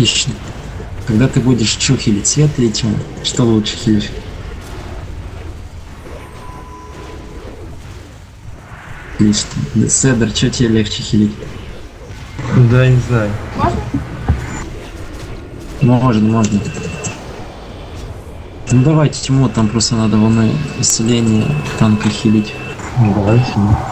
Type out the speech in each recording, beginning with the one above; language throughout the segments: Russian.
Отлично. Когда ты будешь что хилить? Свет или тьму? Что лучше хилить? Отлично. Седер, что тебе легче хилить? Да, не знаю. Можно. Ну давайте тьму, там просто надо волны исцеления танка хилить. Давайте.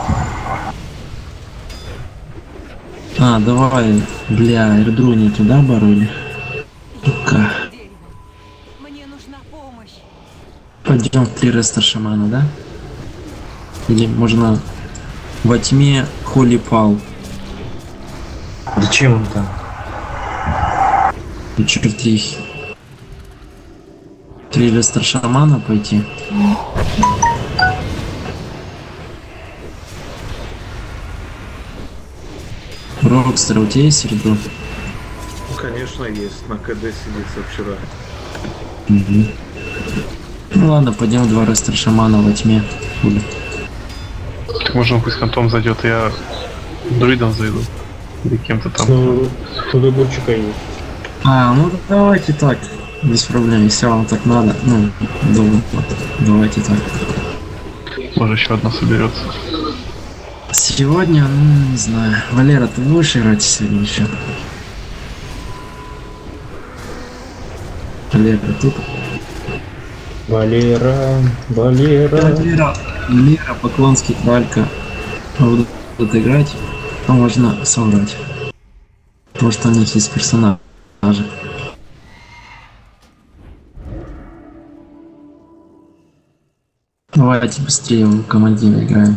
Давай, бля, Эрдру не туда барули. Ну-ка. Мне нужна помощь. Пойдем в 3 рестер шамана, да? Или можно во тьме Холи Пал. Зачем он там? И черти. 3 рестер шамана пойти. Рокстер, у тебя есть серебро? Ну, конечно, есть. На КД сидит со вчера. Ну ладно, пойдем 2 рестер шамана во тьме. Так можно пусть Антон зайдет, я друидом зайду. Или кем-то там. Ну, тут огурчика есть. Ну давайте так. Без проблем, если вам так надо. Ну, давайте так. Может еще одна соберется. Сегодня, ну, не знаю. Валера, ты будешь играть сегодня еще? Валера, тут? Валера. Лера, Поклонский, Кралька. Будут играть, то можно соврать. Потому что у них есть персонажи. Давайте быстрее в командира играем.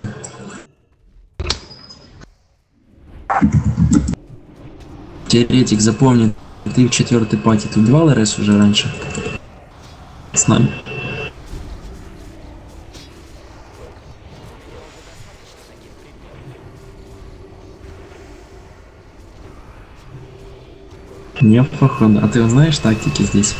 Теоретик, запомни, ты в 4-й пати. Ты в ЛРС уже раньше? С нами. Не походу. А ты знаешь тактики здесь?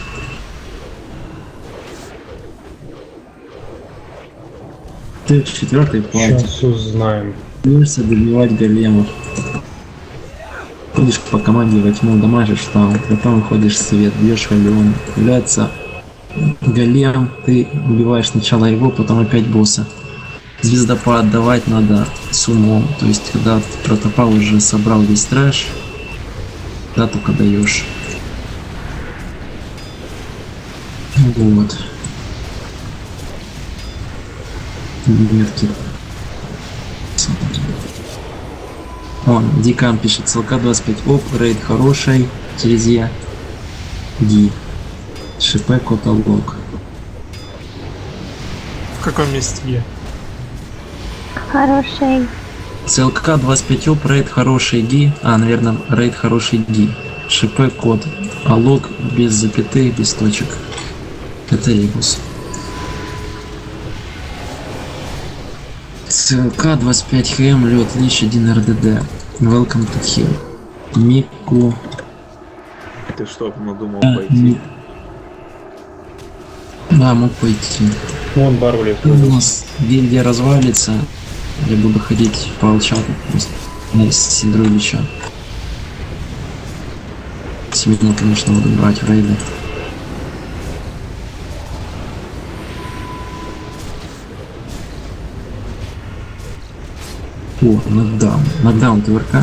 Ты в 4-й пати. Сейчас узнаем. Будешь добивать големов. Ходишь по команде во тьму, дамажишь там, потом выходишь в свет, бьешь Валион. Появляется голем, ты убиваешь сначала его, потом опять босса. Звездопад давать надо с умом, то есть когда протопал уже собрал весь трэш, да, только даешь. Вот. Метки. Дикам пишет, СЛК 25 оп, рейд хороший, через Е. Ди. ШП каталог. В каком месте я? Хороший. СЛК 25 оп, рейд хороший Ди. Наверное, рейд хороший Ди. ШП код. Лог без запятых, без точек. Это ребус. СЛК 25 ХМ, лед, лич 1 РДД. Welcome to Hill. Мику. Ты что, надумал пойти? Да, мог пойти. Вон Барвли. У нас гильдия развалится. Я буду ходить по алчату просто. На Синдру Ильича. Сегодня, конечно, буду брать в рейды. О, нокдаун. Нокдаун ТВРК.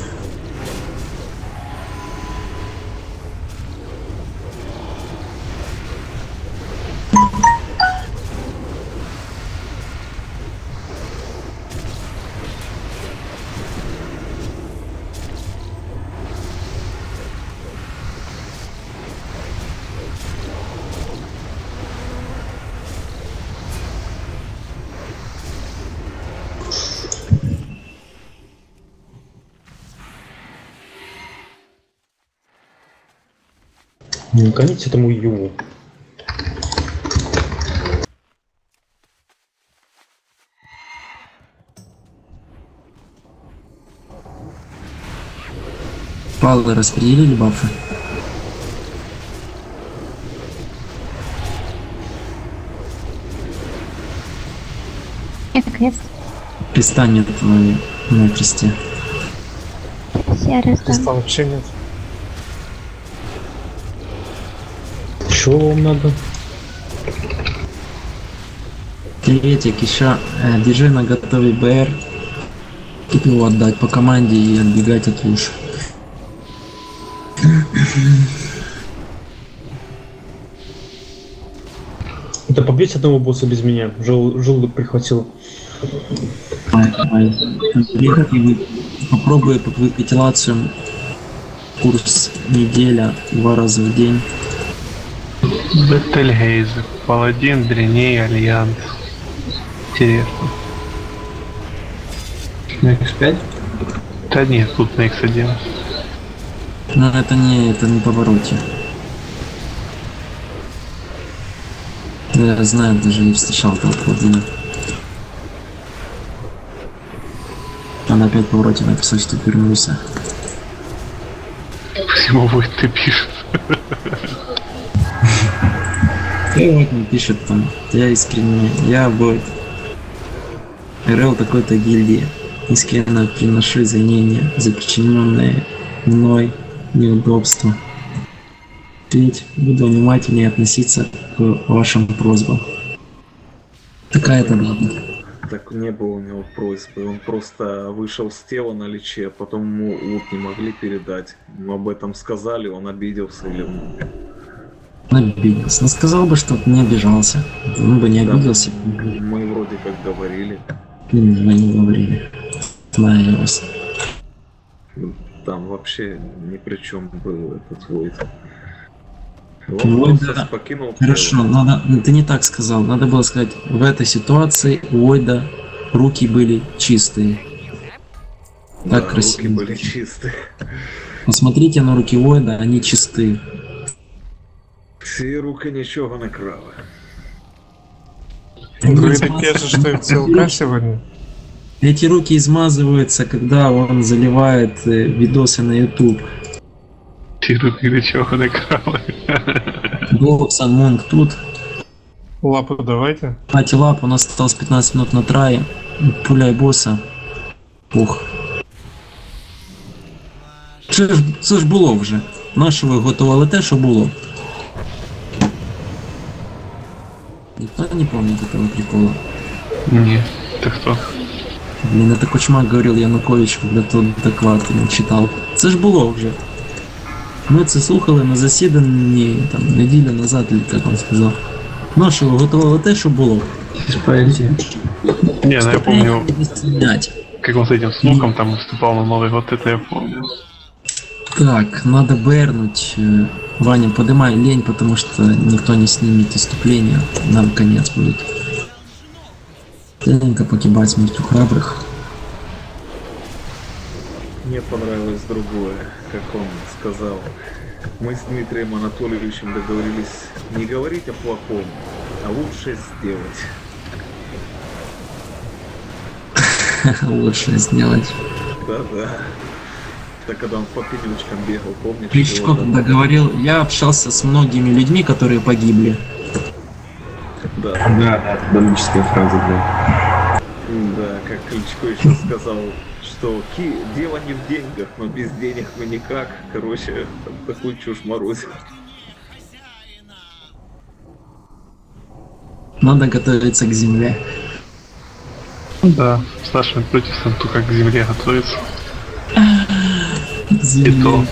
Не гоните этому Юву. Палы распределили бафы? Это крест. Креста нет на кресте. Серый Креста вообще нет. Чего вам надо? Приветик, еще держи на готове БР. Тут его отдать по команде и отбегать от луж. Это побить одного босса без меня. Желудок прихватил. Попробуй выпить лацию. Курс неделя, 2 раза в день. Бетельгейз, Паладин, Дреней, Альянс. Интересно. На X5? Да нет, тут на X1. Но это не повороте. Я знаю, даже не встречал этого паладина. Он опять в повороте написал, что вернулся. Всему будет ты пишешь. И вот мне пишет там, я искренне, я Бойд. РЛ такой-то гильдии. Искренне приношу извинения за причиненные мной неудобства. Ведь буду внимательнее относиться к вашим просьбам. Такая-то ладно. Так не было у него просьбы, он просто вышел с тела на лече, потом ему лут не могли передать. Мы об этом сказали, он обиделся или... Обиделся. Но сказал бы, что не обижался. Он бы не обиделся. Мы вроде как говорили. Ничего не говорили. Знаю я вас. Там вообще ни при чем был этот Войд. Он Войд, просто да. покинул Хорошо, тело. надо, ты не так сказал. Надо было сказать, в этой ситуации у Войда руки были чистые. Да, Так красиво. руки были чистые. Посмотрите на руки Войда, они чистые. Ці руки нічого не крали. Вы таки же, что ЦЛК сегодня? Эти руки измазываются, когда он заливает видосы на YouTube. Ті руки нічого не крали. Боксан Монг тут. Лапу давайте. Пати лап, у нас осталось 15 минут на трае. Пуляй босса. Ух. Це ж було вже. Наше ви готували те, що було. Никто не помнит этого прикола. Ні, ти хто? Блин, это Кучмак говорил Янукович, когда тот доклад він читав. Це ж було вже. Ми це слухали на засіданні там неділю назад, или як він сказав. Наше ви готували те, що було. Не, ну я помню, Не стрелять. как он с этим слухом там выступал на Новый год, это я помню. Так, надо бернуть. Ваня, подымай лень, потому что никто не снимет выступление. Нам конец будет. Тенько погибать смертью храбрых. Мне понравилось другое, как он сказал. Мы с Дмитрием Анатольевичем договорились не говорить о плохом, а лучше сделать. Лучше сделать. Да-да. Это когда он по пенечкам бегал, помнишь? Кличко Его когда говорил, я общался с многими людьми, которые погибли. Да, Да, драматическая фраза, да. да, как Кличко еще сказал, что дело не в деньгах, но без денег мы никак. Короче, там такую чушь морозил. Надо готовиться к земле. Да, с нашими правительством только к земле готовится. К земле. И то.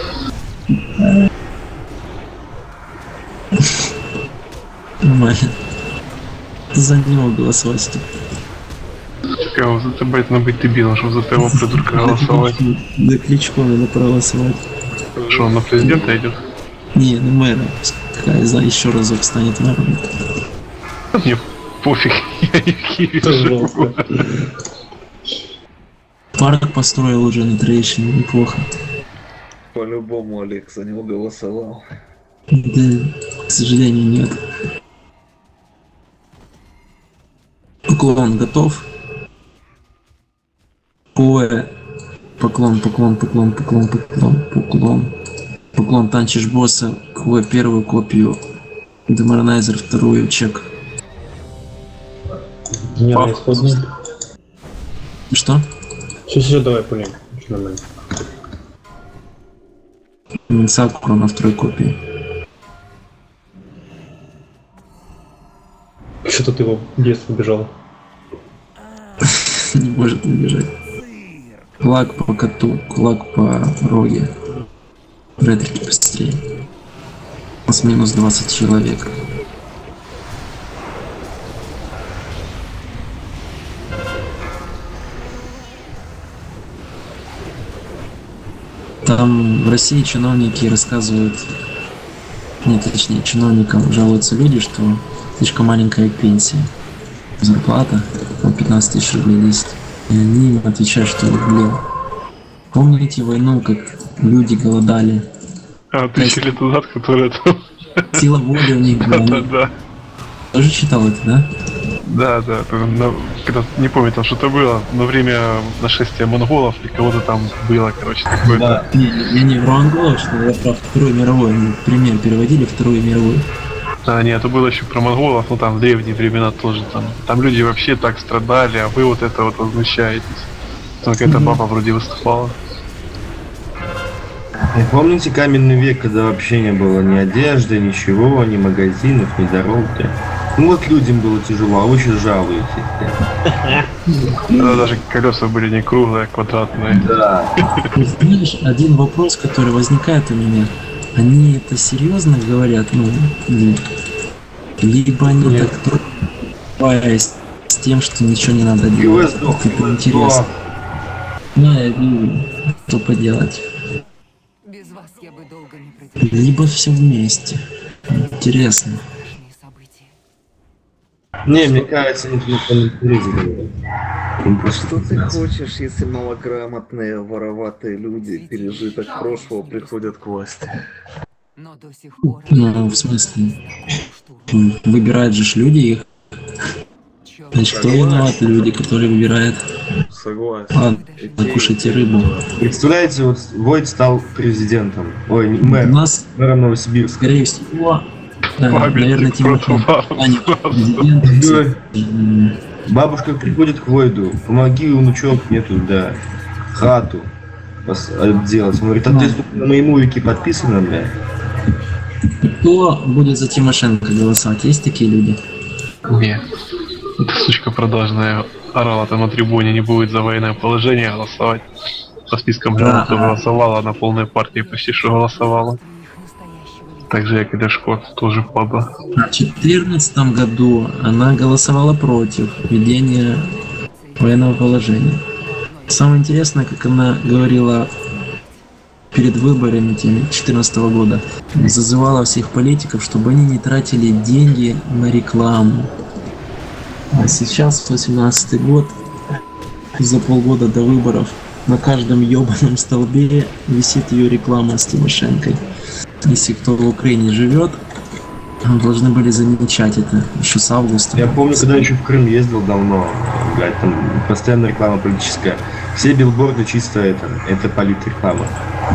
Нормально. За него голосовать, что Кого за тебя это быть дебилом, чтобы за того придурка голосовать. За Кличко надо проголосовать. Что, он на президента идет? Не, на мэра. Пускай еще разок станет мэром. Мне пофиг, я не в Киеве живу. Пожалуйста. Парк построил уже на Трейшине, неплохо. По-любому Олег за него голосовал. Да, к сожалению, нет. Поклон готов. Ой, поклон. Поклон, танчишь босса. Куэ первую копию. Деморнайзер вторую, чек. Генерал исходный. Что? Все, давай пулем. Всё нормально. Сакура на второй копии. Что-то ты его в детство убежал. Не может убежать. Кулак по коту, кулак по роге. Редрики быстрее. У нас минус 20 человек. Там в России чиновники рассказывают, нет, точнее, чиновникам жалуются люди, что слишком маленькая пенсия, зарплата, там 15 тысяч рублей есть. И они им отвечают, что, блин, помните войну, как люди голодали? А, 1000 лет назад, которые там... Сила воли у них была. Да. Тоже читал это, да? Да, когда, не помню, там что-то было, на время нашествия монголов или кого-то там было, короче, такое. Да. Я не про монголов, что я про Вторую мировую, они пример переводили Вторую мировую. А, нет, это было еще про монголов, ну там в древние времена тоже там люди вообще так страдали, а вы вот это вот возмущаетесь. Только эта баба вроде выступала. Помните каменный век, когда вообще не было ни одежды, ничего, ни магазинов, ни дорог? Ну вот людям было тяжело, а вы еще жалуетесь. Тогда даже колеса были не круглые, а квадратные. Да. Знаешь, один вопрос, который возникает у меня. Они это серьезно говорят, ну, либо они так с тем, что ничего не надо делать. Это интересно. Ну, что поделать. Без вас я бы долго не продержалась. Либо все вместе. Интересно. Не, мне кажется, никто не говорит. Что ты хочешь, если малограмотные, вороватые люди, пережиток прошлого, приходят к власти? Но до сих пор... Ну, в смысле? Выбирают же люди их. Значит, кто виноват? Люди, которые выбирают. Согласен. Ладно, кушайте рыбу. Представляете, вот Войт стал президентом. Ой, мэром. У нас, Мэром Новосибирска. скорее всего, наверное, Тимофей президент. Бабушка приходит к Войду, помоги, внучок, мне тут, да, хату отделать. Он говорит, а ты на моему веке подписано, бля? Кто будет за Тимошенко голосовать? Есть такие люди? Не. Эта сучка продажная орала там на трибуне, не будет за военное положение голосовать. По спискам Да. кто голосовала, на полной партии почти что голосовала. Также я Калешко тоже падла. В 2014 году она голосовала против введения военного положения. Самое интересное, как она говорила перед выборами 2014 года, зазывала всех политиков, чтобы они не тратили деньги на рекламу. А сейчас, 18-й год, за полгода до выборов, на каждом ёбаном столбе висит ее реклама с Тимошенкой. Если кто в Украине живет, должны были замечать это еще с августа. Я помню, когда еще в Крым ездил давно, блядь, там постоянно реклама политическая. Все билборды чисто это политреклама.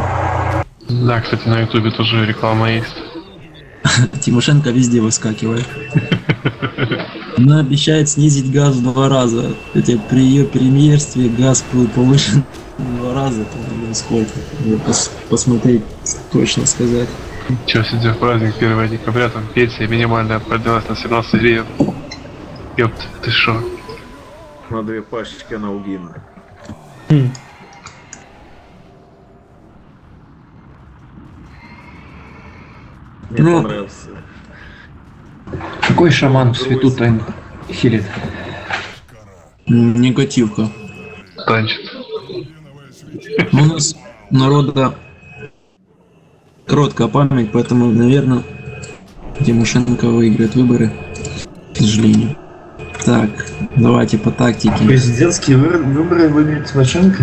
Да, кстати, на ютубе тоже реклама есть. Тимошенко везде выскакивает. Она обещает снизить газ в 2 раза. Хотя при ее премьерстве газ был повышен в 2 раза. Там, сколько? Посмотреть, точно сказать. Чё, сегодня праздник 1 декабря, там пенсия минимальная поднялась на 17 гривен. Ёпт, ты шо? На 2 пачки аналгина. Мне Ну, понравился. Какой шаман в свету тайн хилит? Негативка. Танчит. У нас народа короткая память, поэтому, наверное, Тимошенко выиграет выборы, к сожалению. Так, давайте по тактике. Президентские выборы выиграет Тимошенко?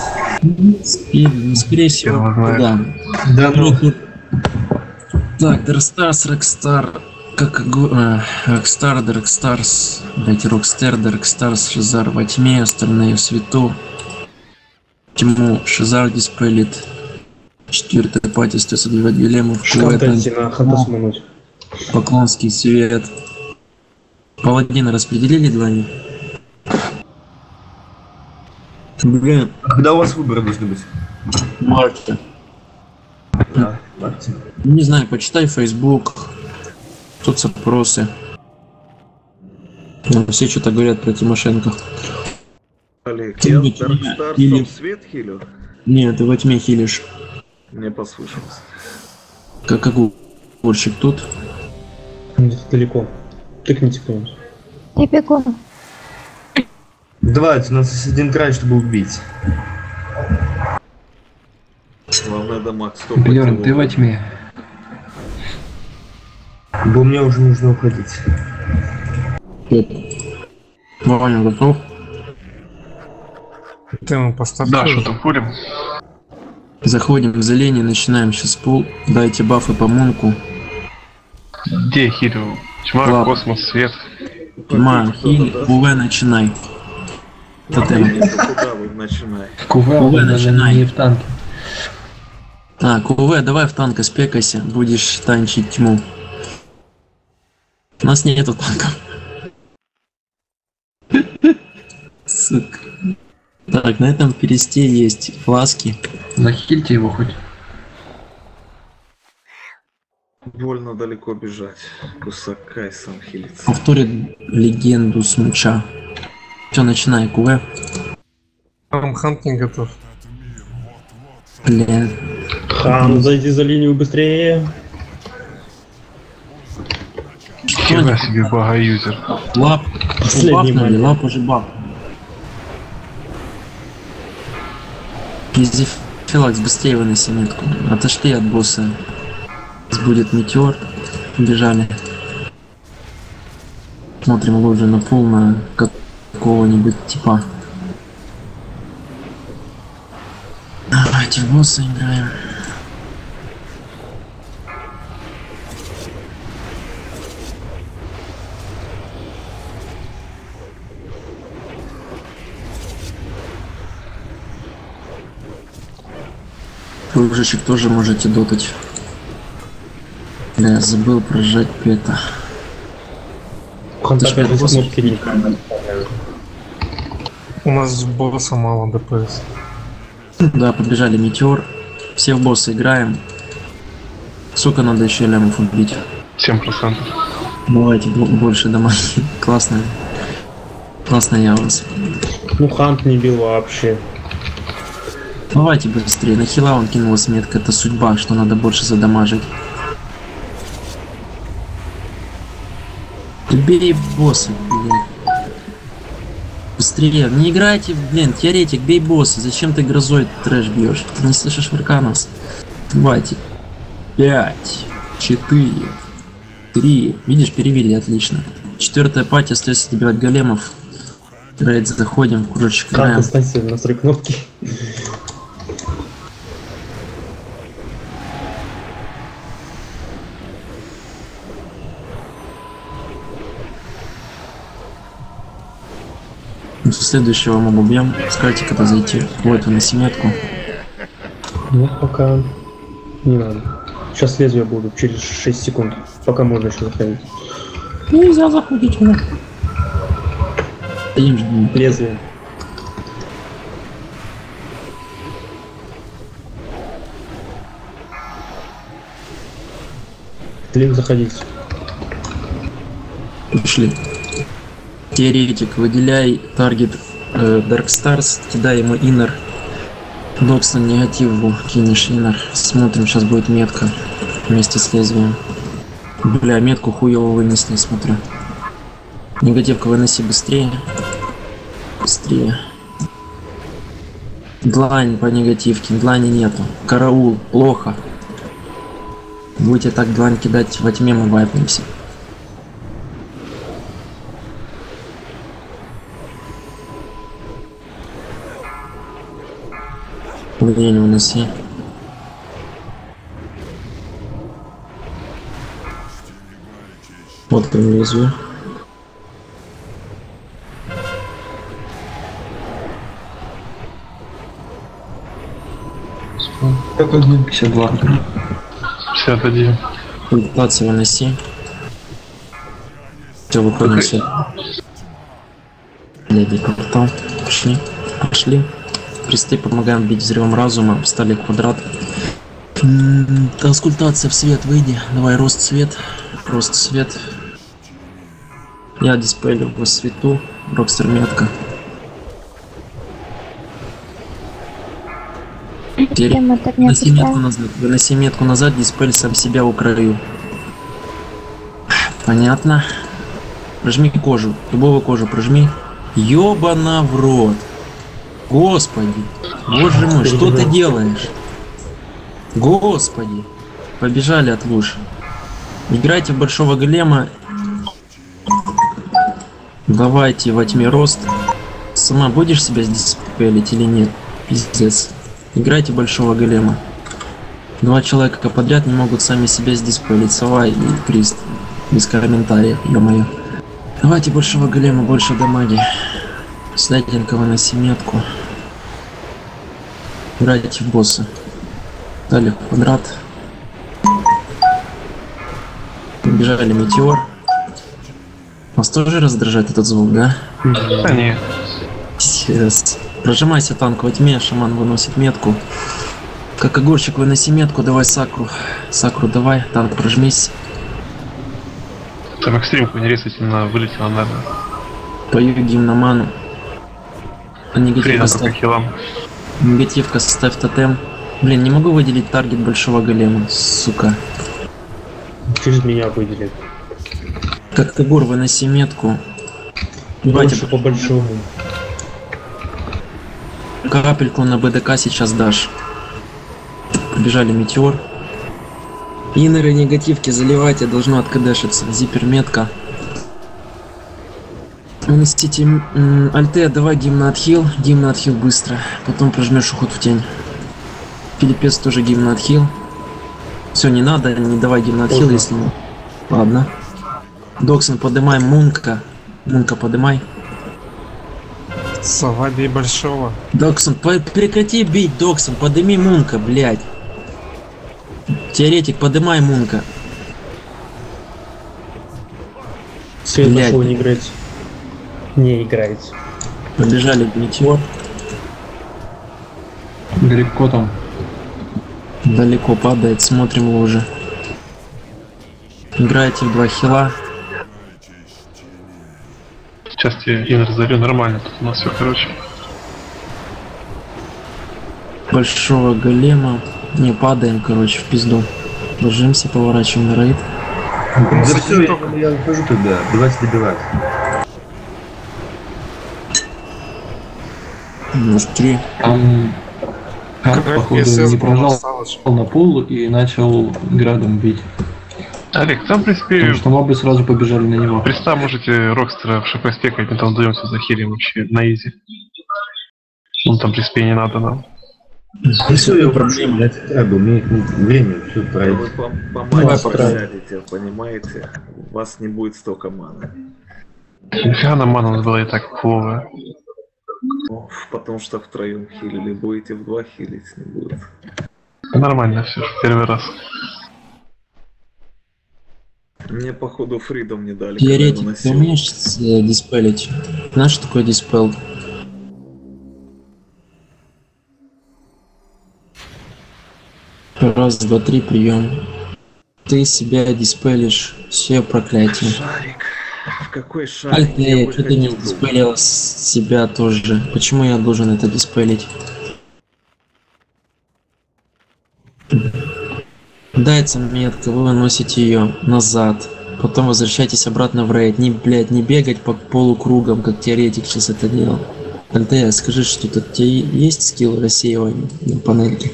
И, скорее всего, да. Да, ну. Так, Darkstars, Rockstar, Rockstar, Darkstars, блять, Rockstar, Darkstars, Шизар во тьме, остальные в свету. Тьму, Шизар диспелит. 4-я пати, 102 дилеммы, Шкафтайте на хату смануть. Поклонский свет. Паладина распределили двоих? Блин, Когда у вас выборы должны быть? в марте. Да, в марте. Не знаю, почитай Facebook, соцопросы. Ну, все что-то говорят про Тимошенко. Олег, Ты я не Даркстарсом или- свет хилю? Нет, ты во тьме хилишь. Мне послышалось. Как огурчик тут. Где-то далеко. Тыкните кто-нибудь. Я бегу. Давайте, у нас есть один край, чтобы убить. Главное дамаг 100 Бьерн, ты во тьме. Бо мне уже нужно уходить. Ваня готов? Ты ему поставь. Да, тоже. что там, пулем? Заходим в зелень, начинаем сейчас пул. Дайте бафы по мунку. Где я хилю? Тьма, Ладно. космос, свет. Тьма, хиль, УВ начинай. Тотем. Куда вы начинаете? Куве, Увы, он начинай. не в танке. Так, УВ, давай в танка спекайся, будешь танчить тьму. У нас нету танков. Сука. Так, на этом пересте есть фласки. Захильте его хоть. Больно далеко бежать. Кусакай сам хилится. Повторит легенду смуча. Все, начинай, КУВ. Там хант не готов. Бля. Хан, зайди за линию быстрее. Хера себе бага-юзер. Лап. Последний Бафнули, момент. лап уже баф. Филакс, быстрее выноси метку. Отошли от босса. Сейчас будет метеор. Бежали. Смотрим лучше на пул на какого-нибудь типа. Давайте в босса играем. Кружечек тоже можете дотать. Бля, я забыл прожать пета. Хан Ты ж опять же босс? кнопки не. У нас босса мало ДПС. Да, побежали метеор. Все в босса играем. Сука, надо еще лямов убить. 7%. Давайте больше домой. Классно. Классно я вас. Ну Хант не бил вообще. Давайте быстрее. На хила он кинулась метка. Это судьба, что надо больше задамажить. Бей босса, блин. Быстрее. Не играйте, блин, теоретик, бей босса. Зачем ты грозой трэш бьешь? Ты не слышишь Варканос? Давайте. 5, 4, 3. Видишь, перевели, отлично. 4-я пати, остается добивать големов. Рейд заходим, кружочек Хант, играем. останься на своей кнопке. Следующего мы убьем. Скажите, когда зайти. Вот вы на семетку. Нет, пока не надо. Сейчас лезвия будут через 6 секунд. Пока можно еще заходить. Нельзя заходить у нас. Стоим, ждем. Лезвие. Лев заходить. Пришли. Теоретик, выделяй таргет Dark Stars, кидай ему иннер. Доксон негативу кинешь иннер. Смотрим, сейчас будет метка вместе с лезвием. Бля, метку хуево вынесли, смотрю. Негативка выноси быстрее. Быстрее. Длань по негативке, длани нету. Караул, плохо. Будете так длань кидать во тьме, мы вайпнемся. Влияние выноси. Вот прям лезвие. Как 1,52. 51. Пультация выноси. Все, выходим все. Леди портал. Пошли. Пошли. Присты помогаем бить взрывом разума. Встали квадрат. Трансკультация в свет, выйди. Давай рост свет. Рост свет. Я диспелю по свету. Рокстер метка. Тема так не Выноси метку отпускает. назад. Выноси метку назад, диспель сам себя у краю. Понятно. Прожми кожу. Любого кожу прожми. Ёбана в рот. Господи. Боже мой, что ты делаешь? Господи. Побежали от луж. Играйте в большого голема. Давайте во тьме рост. Сама будешь себя здесь пелить или нет? Пиздец. Играйте в большого голема. Два человека подряд не могут сами себя здесь пелить. Сова и Крист. Без комментариев, ё-моё. Давайте большого голема, больше дамаги. Сладенько выноси метку. Играйте в босса. Дали в квадрат. Побежали метеор. Вас тоже раздражает этот звук, да? Да не. Yes. Прожимайся, танк во тьме, шаман выносит метку. Как огурчик выноси метку, давай сакру. Сакру давай, танк прожмись. Там экстримку не резательно вылетела, наверное. Пою гимн на ману. А негатив Фрейда только оставь. хилам. Негативка, составь тотем. Блин, не могу выделить таргет большого голема, сука. Через меня выделит. Как огур, выноси метку. Давайте Больше по большому. капельку на БДК сейчас дашь. Побежали метеор. Инеры негативки заливайте, должно откадешиться. Зипер метка. Выносите альте, давай гимн на отхил быстро. Потом прожмешь уход в тень. Филиппец тоже гимн на отхил. Все, не надо, не давай гимн на отхил, если не. Ладно. Доксон, подымай Мунка. Мунка, подымай. Сова, бей большого. Доксон, прекрати бить, Доксон, подыми Мунка, блядь. Теоретик, подымай Мунка. Свет Блядь. большого не играет. Не играет. Побежали в метеор. Далеко там. Далеко падает, смотрим его уже. Играете в 2 хила. Сейчас тебе инер залью нормально, тут у нас все, короче. Большого голема. Не падаем, короче, в пизду. Ложимся, поворачиваем на рейд. Да все, я ухожу тогда. Давайте добивать. Может, 3. Там Харт, Крафт походу, СС не прожал осталось. на пол и начал градом бить. Олег, там, в принципе, Потому что мобы сразу побежали на него. приста можете Рокстера в ШП спекать, мы там даемся за хилем вообще на изи. Ну там, в принципе, не надо нам. Ну все, я проблем, я тетрадь, у меня время, все Вы пройдет. по мане просядете, понимаете? У вас не будет столько маны. Нифига нам мана у нас была и так плохо. Ну, потому что втроем хилили, будете в 2 хилить не будет. Нормально все, первый раз. Мне походу фридом не дали. когда я Теоретик, ты выносил. умеешь диспелить? Знаешь, что такое диспел? Раз, два, три, прием. Ты себя диспелишь, все проклятие. Шарик. В какой шарик? Альте, что ты не диспелил себя тоже? Почему я должен это диспелить? Дается метка, вы выносите ее назад. Потом возвращайтесь обратно в рейд. Не, блядь, не бегать по полукругам, как теоретик сейчас это делал. Альте, скажи, что тут у тебя есть скилл рассеивания на панельке?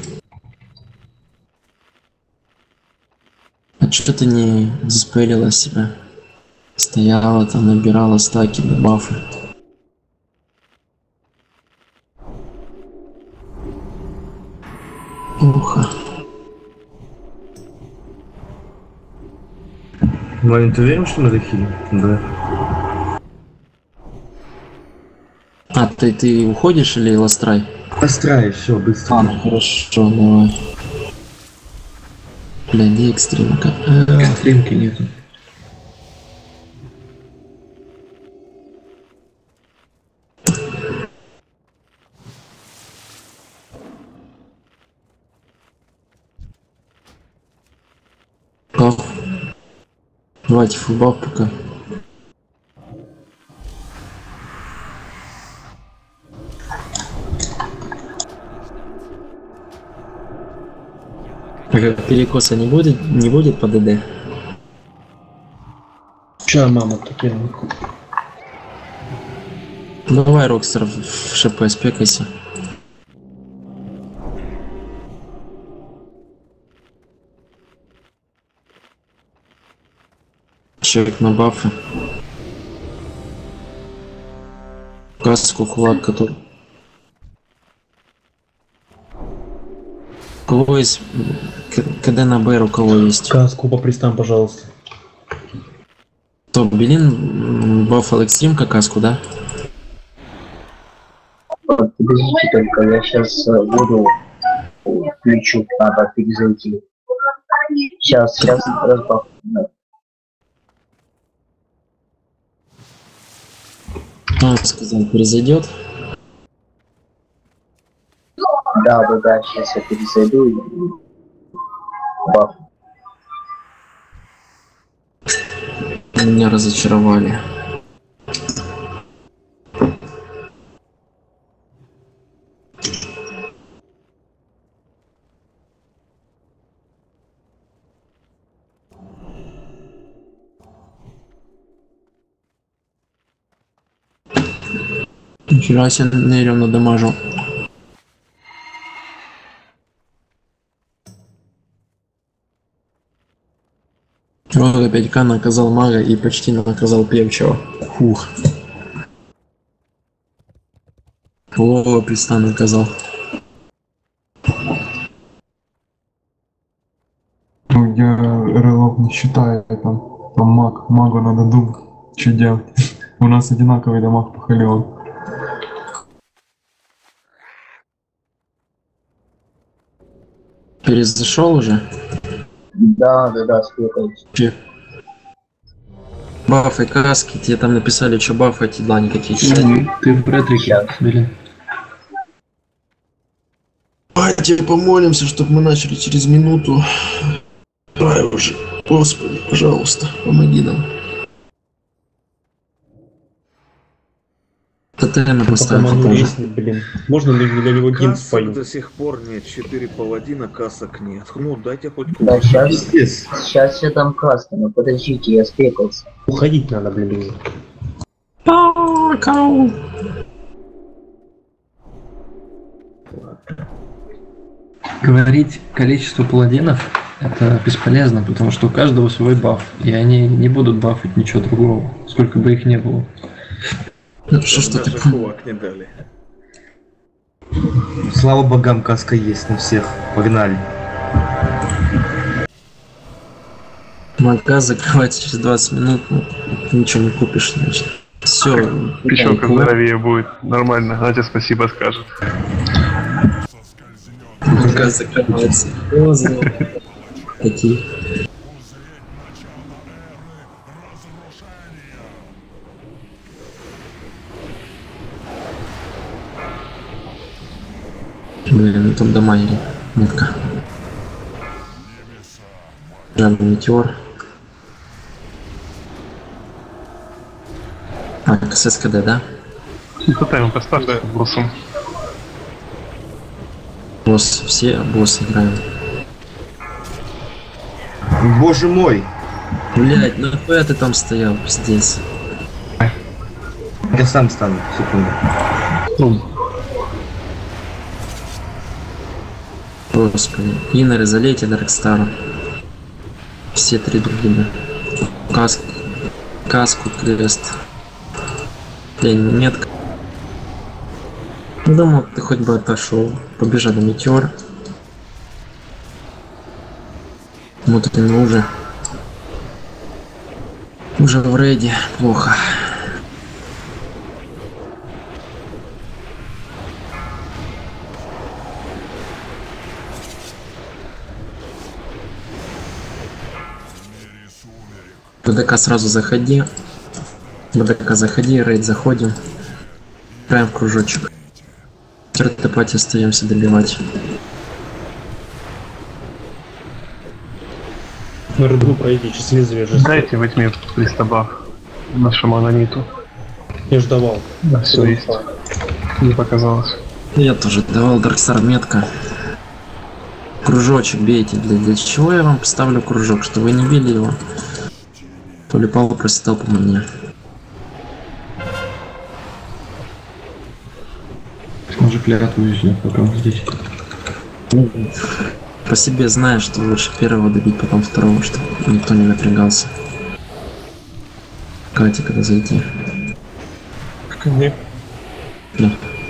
А что ты не диспелила себя? Стояла там, набирала стаки на бафы. Уха. Ваня, ты уверен, что надо хилить? Да. А, ты уходишь или ластрай? Постарай, все, быстро. А, ну хорошо, давай. Бля, где экстримка? Стримки нету. Баф. Давайте фулбаф пока. перекоса не будет по ДД? Ща мама такие. Давай, Рокстер, в ШП спекайся. Человек на бафы. Каску, кулак, который... У кого есть... КД на БР у кого есть? Каску по пристам, пожалуйста. То, Белин, баф Экстрим как каску, да? Подождите только, я сейчас буду включу, надо перезайти. Сейчас разбавлю. Он сказал, перезайдет. Да, сейчас я перезайду и баф. Меня разочаровали. Вчера себе Нейрем надамажил. Вот опять К наказал мага и почти наказал певчего. Фух. О, пристан наказал. Ну, я релов не считаю, там магу надо думать, что делать. У нас одинаковый дамаг по халиону. Перезашел уже? Да, спекаюсь. Бафы, каски, тебе там написали, что бафать, да, никаких. Ты в ретрике, Белин. Давайте помолимся, чтобы мы начали через минуту. Давай уже. Господи, пожалуйста, помоги нам. Тотемы поставим попозже. Блин. Можно для него гимн Касок спою? до сих пор нет, 4 паладина, касок нет. Ну, дайте хоть Да, куда. сейчас я дам каста, но подождите, я спекался. Уходить надо, блин. Говорить количество паладинов это бесполезно, потому что у каждого свой баф, и они не будут бафать ничего другого, сколько бы их не было. Ну, что Даже ты... кулак не дали. Слава богам, каска есть на всех. Погнали. Мага закрывается через 20 минут, ну, ты ничего не купишь, значит. Все. Печенка здоровее будет, нормально, она тебе спасибо скажет. Мага закрывается. Поздно. Такие. Блин, ну там доманили. Метка. Жаль, метеор. А, КССКД, да? Тотем поставьте боссом. Босс, все боссы играем. Боже мой! Блять, ну нахуя ты там стоял, пиздец. Я сам стану, секунду. Господи. Иннеры залейте Даркстара. Все три другие. Каску, крест. Нет. Думал, ты хоть бы отошел. Побежал на метеор. Вот это не уже. Уже в рейде. Плохо. БДК сразу заходи. БДК заходи, рейд заходим. Играем в кружочек. РТПати остаемся добивать. На Редбу пройди, сейчас лезвие же. Дайте во тьме пристабав нашему анониту. Я ж давал. Да, все есть. Не показалось. Я тоже давал Даркстар метка. Кружочек бейте. Для чего я вам поставлю кружок? Чтобы вы не били его. То ли Павел просит толпу мне. Может, клятву везет, пока он здесь. По себе знаешь, что лучше первого добить, потом второго, чтобы никто не напрягался. Катя, когда зайти. Ко мне. Да.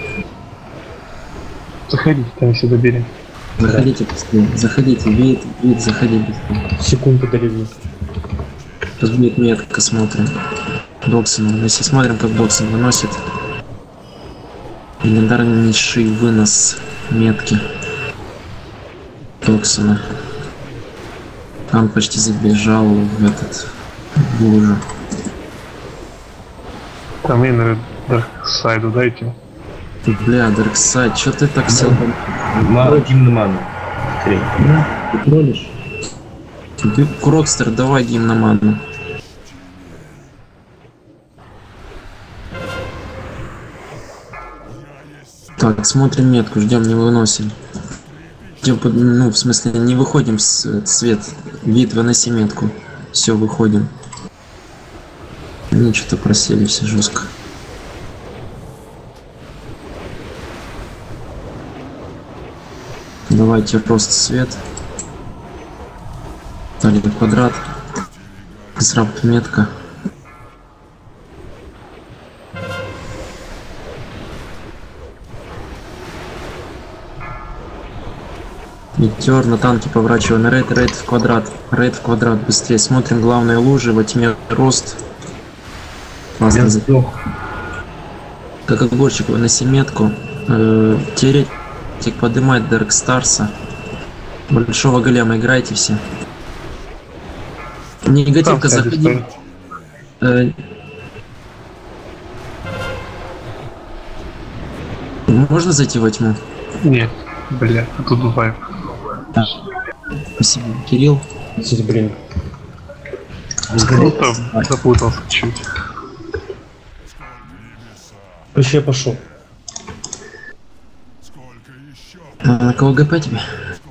Заходите, там все доберем. Заходите быстрее. Заходите, вид, заходи быстрее. Секунду до ревью. Сейчас будет метка, смотрим. Доксон, если смотрим, как Доксон выносит. Легендарнейший вынос метки Доксона. Там почти забежал в этот в лужу. Там и Дарксайду дайте. Бля, Дарксайд, чё ты так сел? Гимн на ману. Хрень. Ты троллишь? Ты, Крокстер, давай гимн на ману. Так, смотрим метку, ждем, не выносим. Ждем, ну, в смысле, не выходим в свет. Вид, выноси метку. Все, выходим. Они что-то просели все жестко. Давайте просто свет. Дали квадрат. Disrupt метка. Метеор на танке поворачиваем. Рейд в квадрат. Рейд в квадрат. Быстрее. Смотрим главные лужи. Во тьме рост. Классно. Как огурчик выноси метку. Теоретик поднимает Дарк Старса. Большого голема играйте все. Негативка, заходи. Можно зайти во тьму? Нет, бля, а тут вайп. Спасибо, Кирилл. Здесь, блин. Кто-то запутался чуть. Вообще я пошел. А на кого ГП тебе?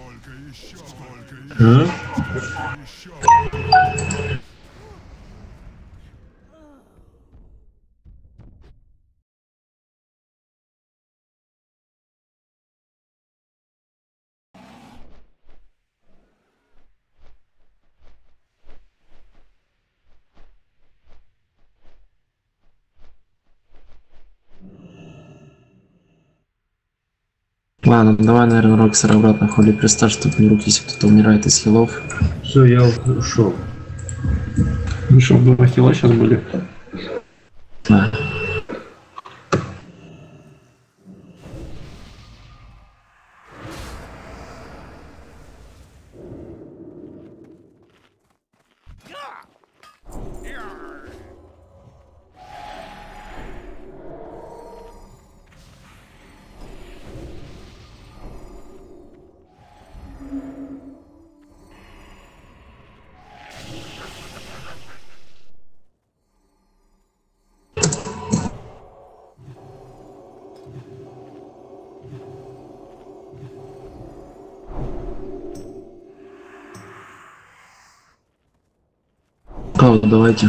Ладно, давай, наверное, Роксер обратно холи представь, чтобы не руки, если кто-то умирает из хилов. Все, я ушел. Вышел, два хила сейчас были. Да. Вот, давайте.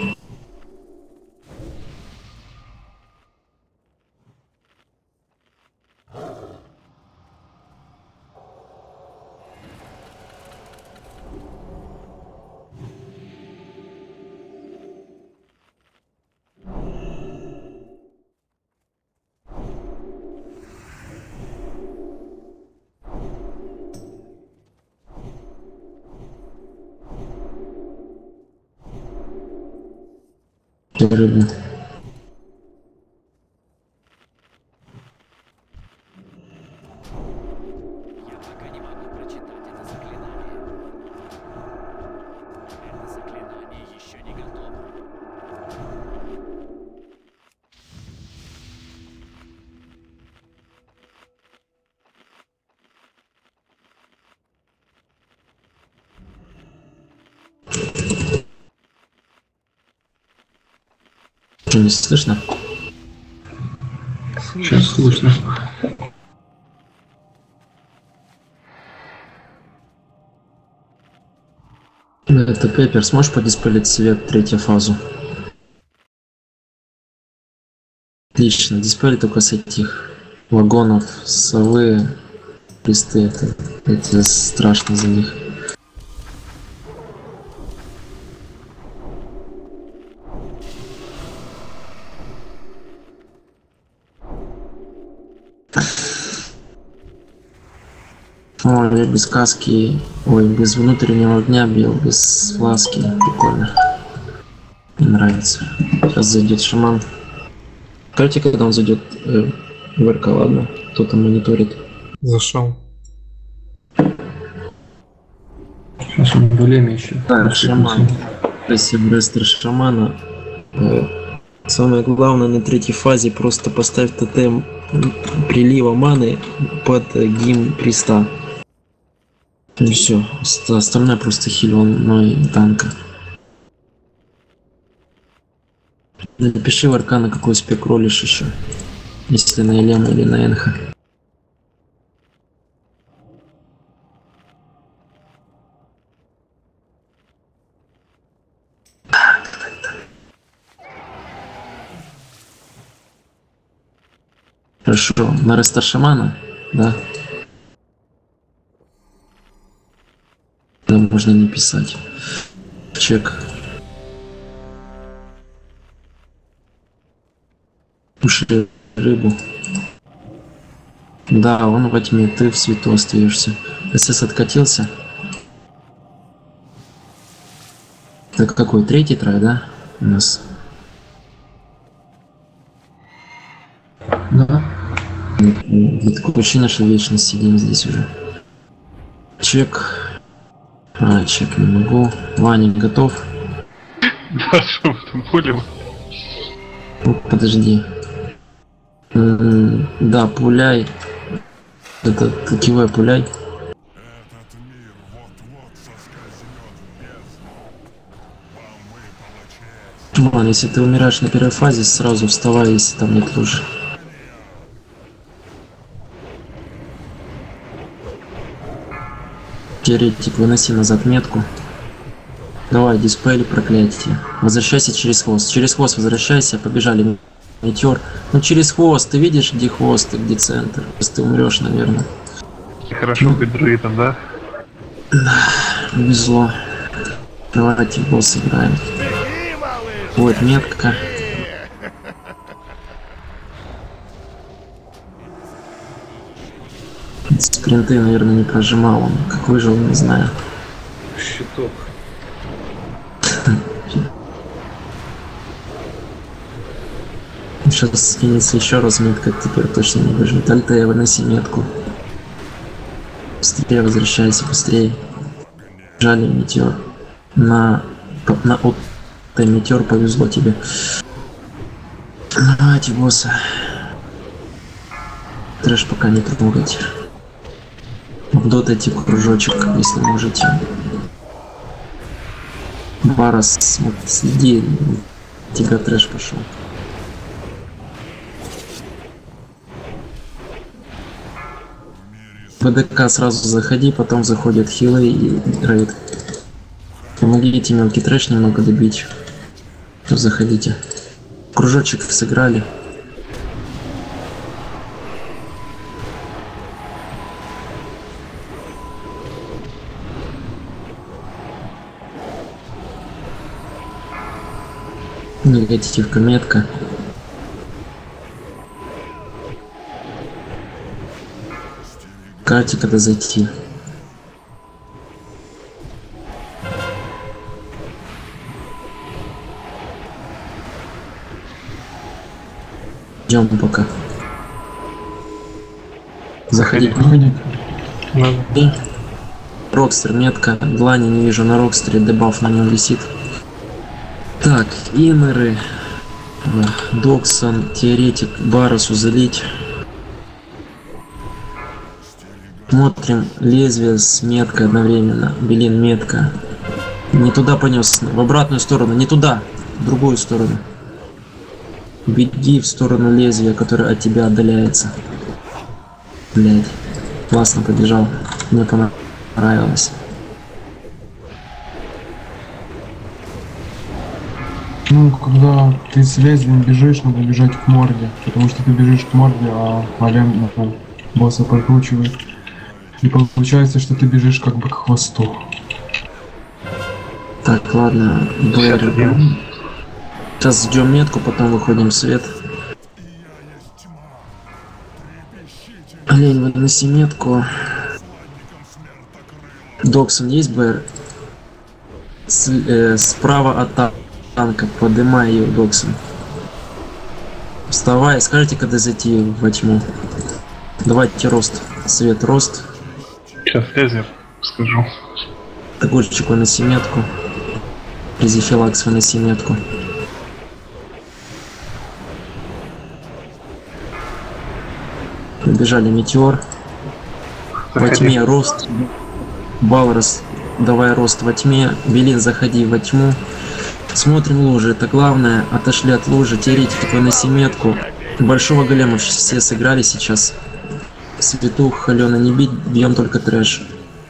Рыбу. Что, не слышно? Сейчас слышно. Это Пеппер, сможешь подиспелить свет, третью фазу? Отлично, диспель только с этих вагонов, совы, листы, это страшно за них. Ой, я без каски, ой, без внутреннего огня бил, без фласки, прикольно. Мне нравится. Сейчас зайдет шаман. Скажите, когда он зайдет в РК, ладно? Кто там мониторит? Зашел. Сейчас он в Элеме еще. Так, шаман. Спасибо, рестер шамана. Самое главное на третьей фазе просто поставь тотем прилива маны под гимн Креста. И все. Остальное просто хил волной танка. Напиши в РК, на какой спек ролишь еще. Если на Элем или на Энха. Хорошо, на Реста шамана, да? Да, можно не писать. Чек. Ушли рыбу. Да, он во тьме, ты в свету остаешься. СС откатился. Это какой? Третий трай, да? У нас. Да. Такое ощущение, что вечно сидим здесь уже. Чек. Чек не могу. Ваня готов? Да, что в этом поле? Ну, подожди. Да, пуляй. Это кивай, пуляй. Ван, если ты умираешь на первой фазе, сразу вставай, если там нет лужи. Теоретик, выноси назад метку. Давай, диспель, проклятие. Возвращайся через хвост. Через хвост возвращайся, побежали. Метеор. Ну через хвост, ты видишь, где хвост и где центр? Ты умрешь, наверное. Хорошо быть друидом, да? Повезло. Давайте в босс играем. Вот метка. Спринты, наверное, не прожимал он. Как выжил, не знаю. Щиток. Сейчас скинется еще раз метка, теперь точно не выживет. Альтея, выноси метку. Быстрее возвращайся, быстрее. Жали метеор. На метеор повезло тебе. Давайте босса. Трэш пока не трогать. Дотайте кружочек, если можете. Барас, следи. Тебя трэш пошел. В БДК сразу заходи, потом заходят хилы и рейд. Помогите мелкий трэш немного добить. То заходите. Кружочек сыграли. Негативка метка. Карте, когда зайти. Идем пока. Заходи. Рокстер, метка. Длани не вижу на Рокстере, дебаф на нем висит. Так, инеры. Доксон, теоретик, Барасу залить. Смотрим лезвие с меткой одновременно. Белин, метка. Не туда понес, в обратную сторону, не туда, в другую сторону. Беги в сторону лезвия, которое от тебя отдаляется. Блять, классно побежал, мне понравилось. Ну, когда ты с лезвием бежишь, надо бежать к морде, потому что ты бежишь к морде, а Ален босса прокручивает. И получается, что ты бежишь как бы к хвосту. Так, ладно, БР. Сейчас ждем метку, потом выходим в свет. Олень, выноси метку. Доксон есть БР? Справа от танка, поднимай ее, Доксон. Вставай, скажите, когда зайти во тьму. Давайте рост, свет, рост. Сейчас лезвие скажу. Огурчик, выноси метку. Резифилакс, выноси метку. Побежали метеор. Во тьме рост. Балрос, давай рост во тьме. Белин, заходи во тьму. Смотрим лужи, это главное. Отошли от лужи. Теоретики, выноси метку. Большого голема все сыграли сейчас. Светух, Халена не бить, бьем только трэш.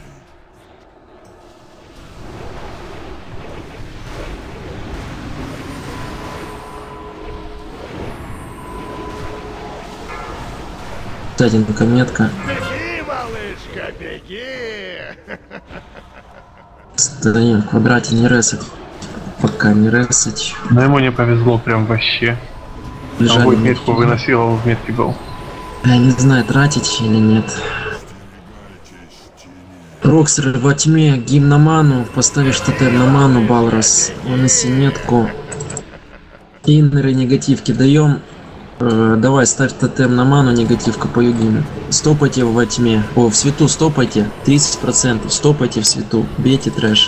Тадинка метка. Беги, малышка, беги! Стоим в квадрате, не ресать. Пока не ресать. Но ему не повезло прям вообще. Он метку выносил, а он в метке был. Я не знаю, тратить или нет. Роксер во тьме, гимн на ману. Поставишь тотем на ману, Балрос. Выноси метку. Иннеры, негативки даем. Давай, ставь тотем на ману, негативка по югиму. Стопайте во тьме. О, в свету стопайте. 30%. Стопайте в свету. Бейте трэш.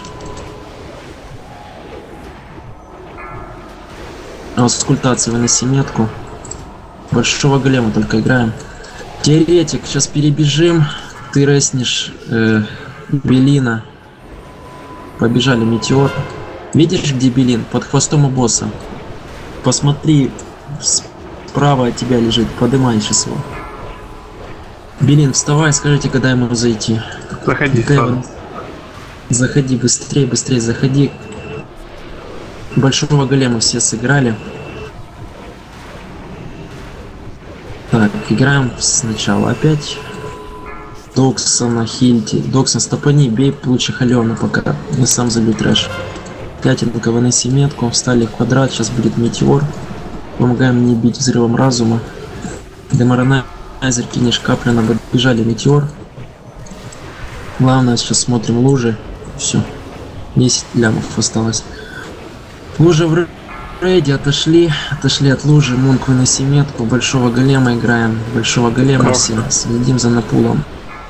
Аускультации, выноси метку. Большого голема только играем. Теоретик, сейчас перебежим. Ты реснишь Белина. Побежали метеор. Видишь, где Белин? Под хвостом у босса. Посмотри, справа от тебя лежит. Подымай сейчас его. Белин, вставай, скажите, когда ему зайти. Заходи сразу. Заходи, быстрее, быстрее, заходи. Большого голема все сыграли. Так, играем сначала опять. Доксона, Хильти. Доксон, стопани, бей лучше Халена, пока я сам забью трэш. Пятенка, выноси метку. Встали в квадрат, сейчас будет метеор. Помогаем мне бить взрывом разума. Деморанайзер, кинешь капля, на бежали метеор. Главное, сейчас смотрим лужи. Все. 10 лямов осталось. Лужа в рейде, отошли от лужи. Мунк, выноси метку. Большого голема играем. Большого голема все. Следим за напулом.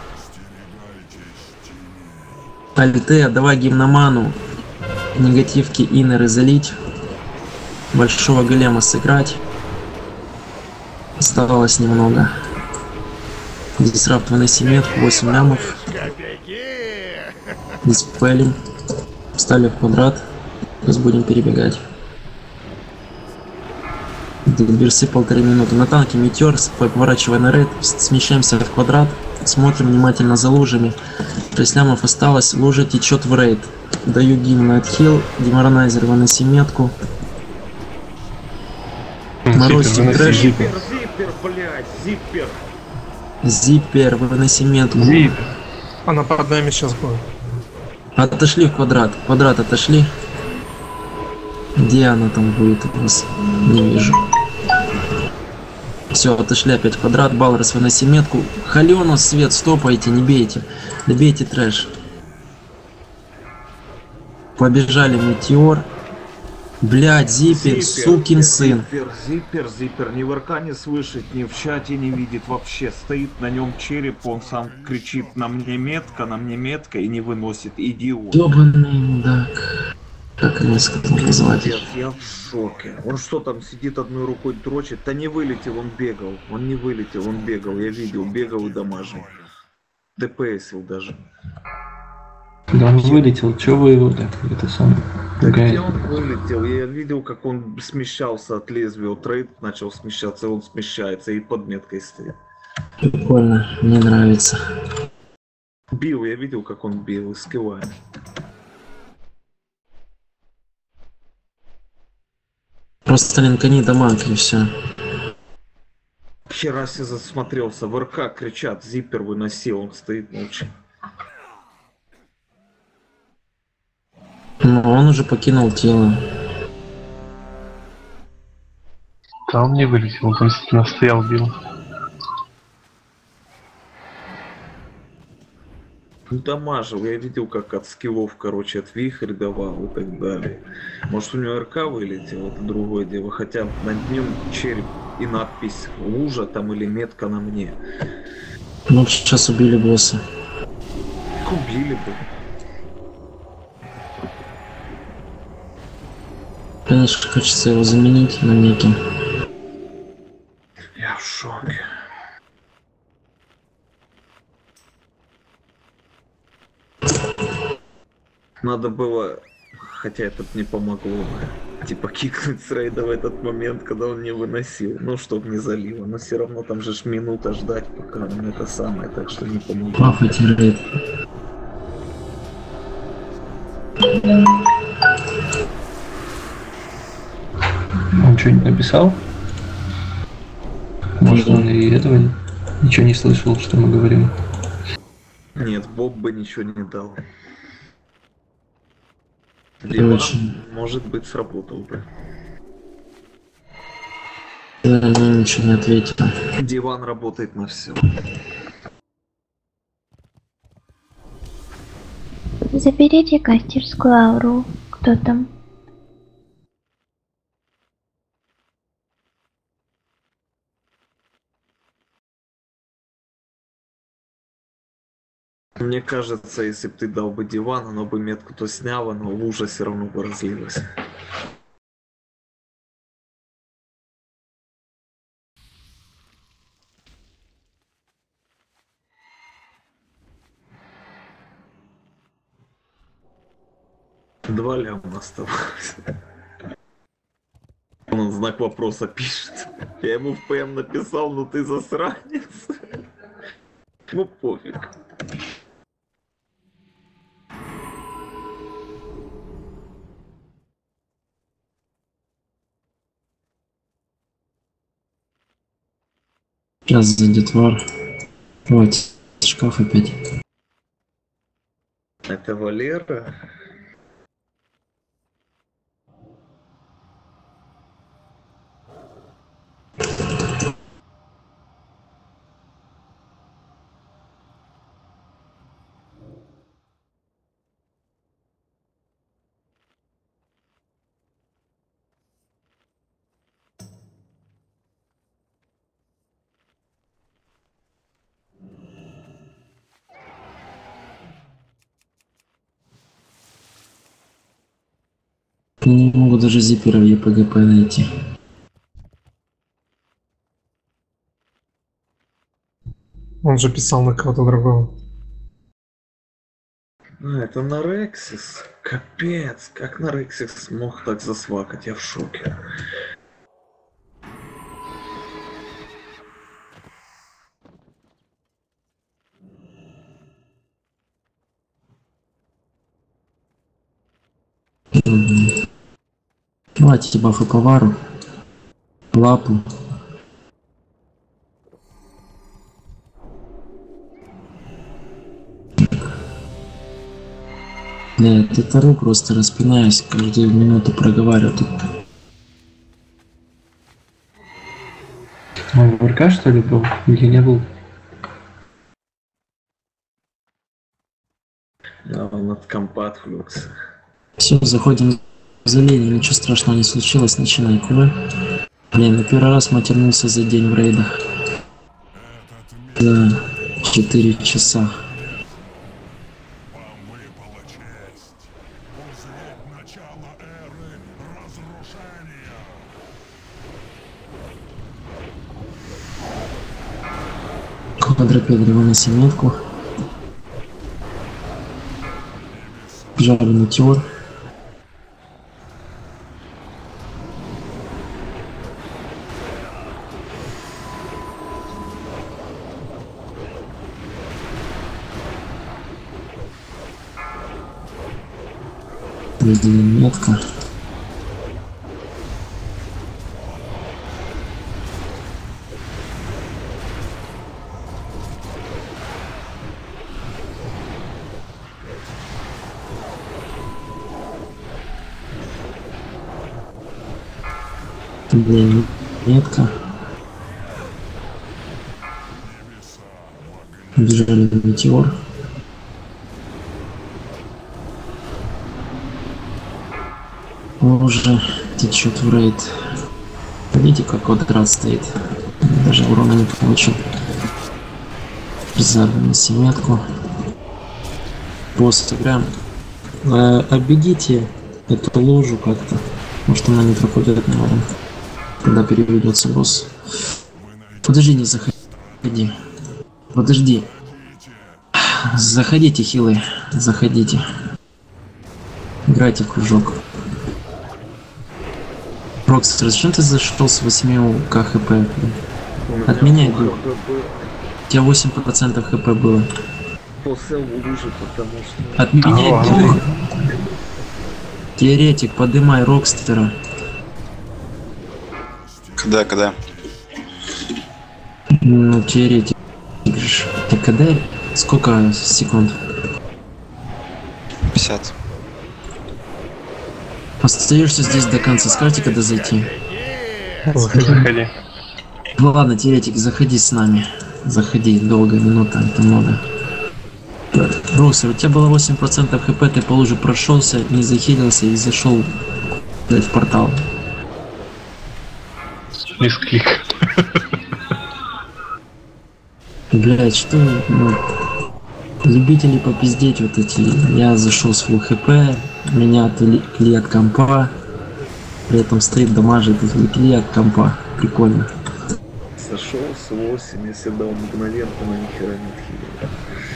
Альтея, давай гимноману. Негативки, иннеры залить. Большого голема сыграть. Осталось немного. Дисрапт, выноси метку. 8 лямов. Диспелим. Встали в квадрат. Сейчас будем перебегать. Берсы 1,5 минуты. На танке метеор, поворачивая на рейд, смещаемся в квадрат, смотрим внимательно за лужами. 6 лямов осталось, лужа течет в рейд. Даю гимн на отхил, деморанайзер, выноси метку. Морозим трэш. Зиппер, блядь, зиппер. Зиппер, выноси метку. Она под нами сейчас будет. Отошли в квадрат. Квадрат отошли. Где она там будет у вас? Не вижу. Все, отошли опять в квадрат. Балрос, выноси метку. Халену, свет, стопайте, не бейте. Добейте трэш. Побежали метеор. Блядь, зиппер, сукин сын. Зиппер, ни в аркане слышит, ни в чате не видит вообще. Стоит на нем череп, он сам кричит: на мне метка, и не выносит. Идиот. Ёбаный мудак. Как его назвать? Я в шоке. Он что там сидит, одной рукой дрочит? Да не вылетел, он бегал. Он не вылетел, он бегал. Я видел, бегал и дамажил. ДПСил даже. Да он вылетел, чё вы его так это самое? Да где он вылетел? Я видел, как он смещался от лезвия, трейд начал смещаться, он смещается и под меткой стоит. Прикольно, мне нравится. Бил, я видел, как он бил, скиллами. Просто линкани дамаг и все. Вчера я засмотрелся, в РК кричат, зиппер выноси, он стоит молча. Но он уже покинул тело. Да он не вылетел, он там действительно стоял, бил. Ну, дамажил, я видел, как от скиллов, короче, от вихрь давал и так далее. Может, у него РК вылетел, это другое дело. Хотя над ним череп и надпись «Лужа» там или метка на мне. Ну, сейчас убили босса. Убили бы. Конечно, хочется его заменить на неким. Я в шоке. Надо было, хотя это не помогло бы, типа кикнуть с рейда в этот момент, когда он не выносил, ну чтоб не залило, но все равно там же минута ждать, пока он это самое, так что не помогло. Бафать рейд. Он что-нибудь написал? Может, он и этого ничего не слышал, что мы говорим? Нет, Боб бы ничего не дал. Диван, может быть, сработал бы. Да, мне ничего не ответил. Диван работает на все. Заберите кастерскую ауру. Кто там? Мне кажется, если бы ты дал бы диван, оно бы метку-то сняло, но лужа все равно бы разлилась. Два ляма оставалось. Он знак вопроса пишет. Я ему в ПМ написал, ну ты засранец. Ну пофиг. Сейчас зайдет вар. Вот, шкаф опять. Это Валера? Не могу даже зиппера в ЕПГП найти. Он же писал на кого-то другого. А, это на Рексис. Капец, как на Рексис смог так засвакать, я в шоке. Давайте бафы по вару. Лапу. Да, это Тару просто распинаюсь, каждую минуту проговариваю тут. Он в РК, что ли, был? Или не был? Да, он от компа отвлекся. Все, заходим в заление, ничего страшного не случилось, начинай КВ. Блин, на первый раз матернулся за день в рейдах. За 4 часа. Квадропед выноси метку. Жареный метеор. Метка. Блин, метка. Бежали метеор. Уже течет в рейд. Видите, как квадрат стоит. Даже урона не получил. Задали семетку. Босс играем. Оббегите эту ложу как-то. Может, она не пропадет, наверное. Когда переведется босс. Подожди, не заходи. Подожди. Заходите, хилы. Заходите. Играйте в кружок. Рокс, зачем ты зашел с 8 КХП? Отменяй дух. У тебя 8% ХП было. После лужи, потому что... Отменяй дух. Теоретик, подымай Рокстера. Когда? Ну, теоретик. Ты когда? Сколько секунд? 50. Остаешься здесь до конца. Скажите, когда зайти. Заходи. Ну ладно, теоретик, заходи с нами. Заходи, долго, минута, это много. Роксер, у тебя было 8% хп, ты по луже прошелся, не захилился и зашел в портал. Мисклик. Блять, что, ну, любители попиздеть вот эти. Я зашел с фулл хп, меня отвлекли от компа, при этом стрит дамажит, отвлекли от компа. Прикольно. Сошел с 8, если дал мгновенно, но нихера не отхилил.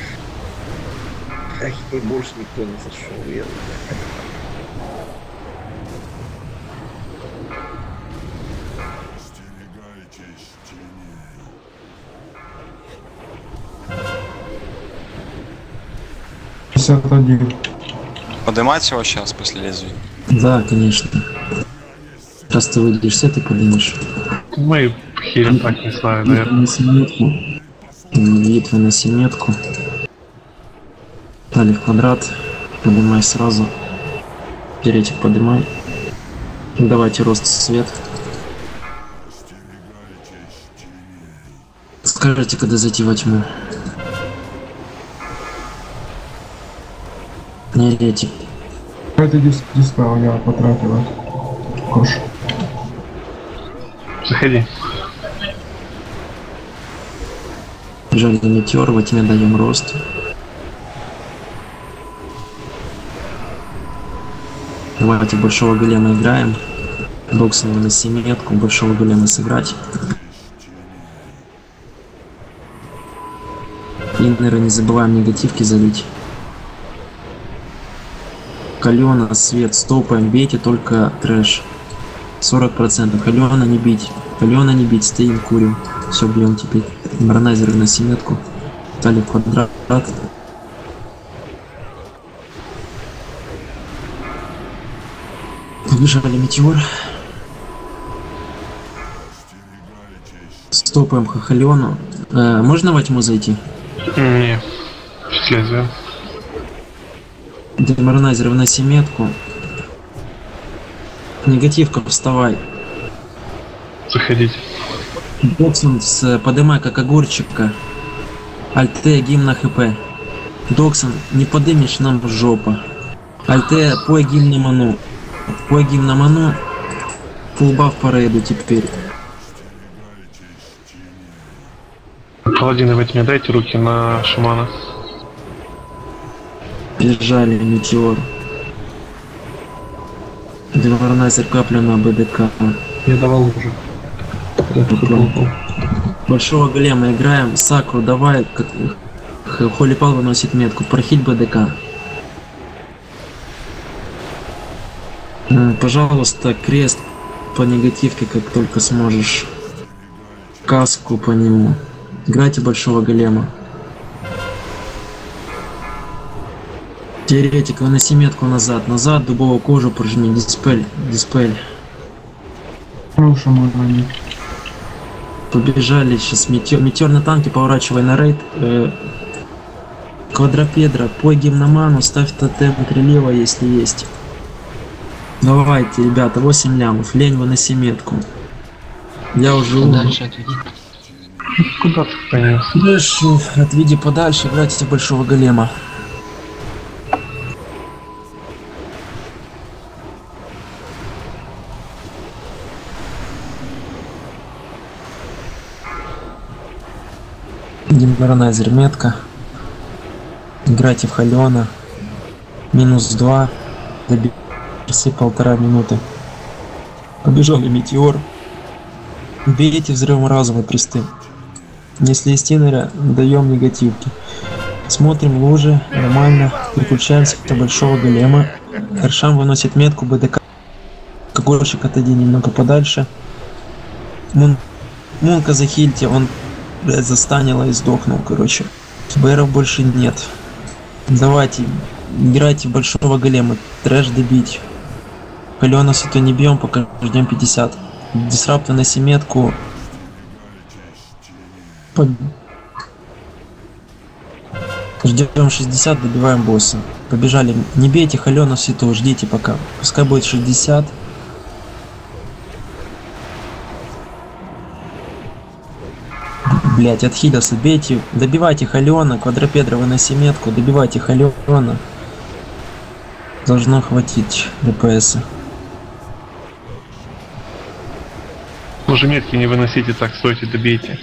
Ах, и больше никто не зашел, верно. Поднимать его сейчас после лезвия? Да, конечно. Сейчас ты выйдешь с этой, поднимешь. Мы хилим так, не знаю, наверное. На семетку. Битва на семетку. Дали в квадрат. Поднимай сразу. Теоретик поднимай. Давайте рост свет. Скажите, когда зайти во тьму. Теоретик. Это диспел я потратила. Кош. Заходи. Бежали на метеор, во тьме даем рост. Давайте большого голема играем. Доксона на семетку, большого голема сыграть. Иннера не забываем негативки залить. Калена, свет, стопаем, бейте только трэш. 40%. Калена не бить. Калена не бить, стоим, курим. Все, бьем теперь. Барнайзеры на семетку. Дали в квадрат. Побежали метеор. Стопаем Хахалену. Можно во тьму зайти? Не. Сейчас лезвие. Деморнайзеров на семетку. Негативка, вставай. Заходите. Доксон, подымай как огурчика. Альте, гимн на хп. Доксон, не подымешь, нам жопа. Альте, пой гимн на ману. Пой гимн на ману. Фулбаф по рейду теперь. Паладины, вы мне дайте руки на шамана. Бежали метеор. Деморнайзер каплю на БДК. Я давал уже. Большого голема играем. Сакру давай. Холипал выносит метку. Прохиль БДК. Пожалуйста, крест по негативке, как только сможешь. Каску по нему. Играйте большого голема. Теоретик, вы на семетку назад. Назад, дубовую кожу прожми. Диспель. Диспель. Побежали сейчас. Метеор на танке, поворачивай на рейд. Квадрапедра, пой гимн на ману, ставь тотем прилива, если есть. Давайте, ребята, 8 лямов. Лень вы на семетку. Я уже умер. Дальше отведи. Куда ты понес? Дальше отведи подальше, играйте в большого голема. Дембаронайзер метка. Играйте в Халиона. -2. Добейте 1,5 минуты. Побежали метеор. Бейте взрывом разума присты. Если из тиннера, даем негативки. Смотрим лужи, нормально. Переключаемся до большого голема. Эршам выносит метку БДК. Когорщик отойди немного подальше. Мунка захильте, он, блядь, застанило и сдохнул, короче. БРов больше нет. Давайте, играйте в большого голема. Трэш добить. Халиона то не бьем, пока ждем 50. Дисрапт выноси метку. Ждем 60, добиваем босса. Побежали. Не бейте Халиона Ситу, ждите пока. Пускай будет 60. Блять, отхилился, бейте, добивайте Халиона, квадропедра выноси метку, добивайте Халиона. Должно хватить ДПС. Уже метки не выносите, так стойте, добейте.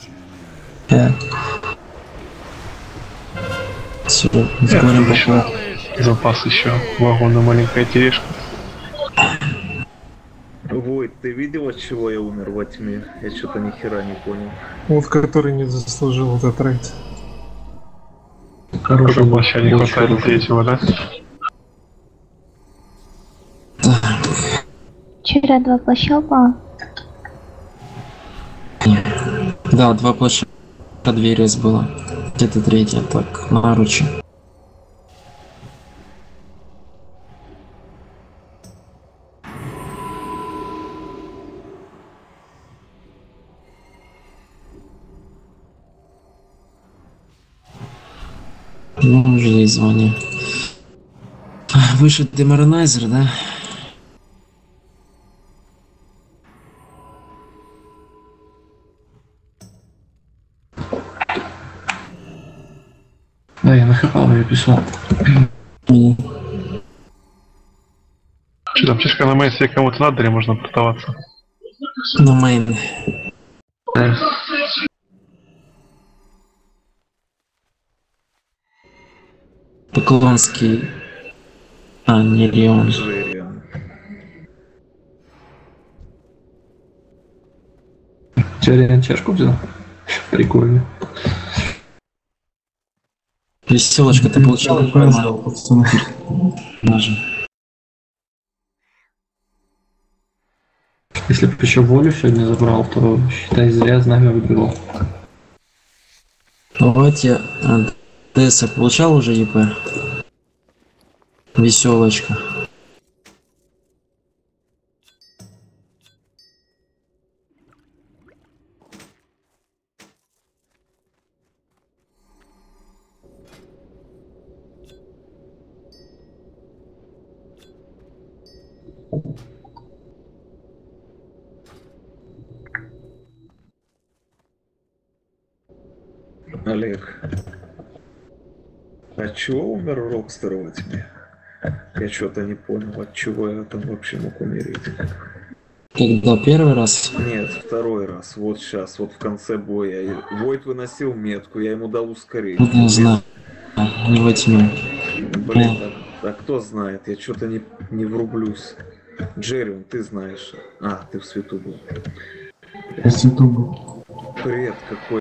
Все, говорим пошло. Запас еще. Вагона маленькая тележка. Войт, ты видел, от чего я умер во тьме? Я что-то ни хера не понял. Вот который не заслужил этот рейд. Хороший плаща не хватает третьего, да? Вчера 2 плаща упало. Да, 2 плаща, 2 рез было. Где-то 3, так, наручи. Ну, уже есть звание. Выше деморалайзер, да? Да, я нахапал ее писал. Что там, чешка на мейн, если кому-то надо, или можно портоваться? На мейн. Поклонский. А, не Рион. Черен чашку взял? Прикольно. Веселочка, ты получал? Даже. Если бы еще волю сегодня забрал, то считай зря знамя выбрал. Давайте. ДС получал уже ЕП? Веселочка. Олег, от чего умер Рокстер во тьме? Я что-то не понял, от чего я там вообще мог умереть. Когда первый раз? Нет, второй раз. Вот сейчас, вот в конце боя. Войт выносил метку, я ему дал ускорение. Не знаю. Не во тьме. Блин, а кто знает? Я что-то не врублюсь. Джеррион, ты знаешь. А, ты в свету был. Я в свету был. Бред какой.